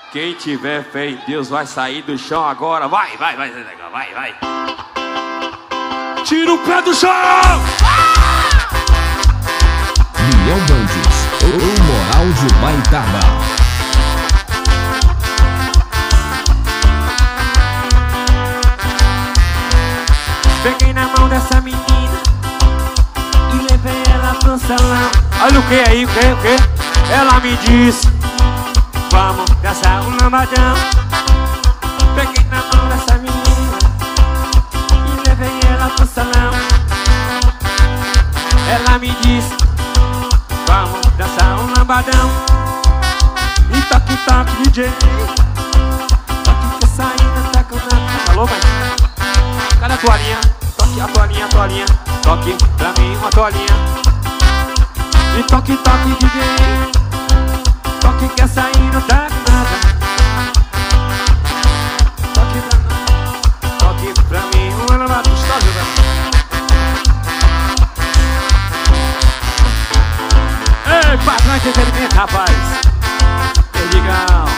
Quem tiver fé em Deus vai sair do chão agora. Vai, vai, vai, legal, vai, vai. Tira o pé do chão! Miel Bandes, o moral de Baitaba. Peguei na mão dessa menina e levei ela pro salão. Olha o que aí, o que? Ela me disse: vamos dançar um lambadão. Peguei na mão dessa menina e levei ela pro salão. Ela me disse: vamos dançar um lambadão. E toque, toque, DJ. Toque que essa ainda tá com nada. Alô, mãe? Cadê a toalhinha? Toque a toalhinha, a toalhinha. Toque pra mim uma toalhinha. E toque, toque, DJ. Toque que essa aí não tá com nada. Toque pra mim. Toque pra mim uma lavada gostosa, velho. Ei, patrão, entretenimento, rapaz. Perdigão.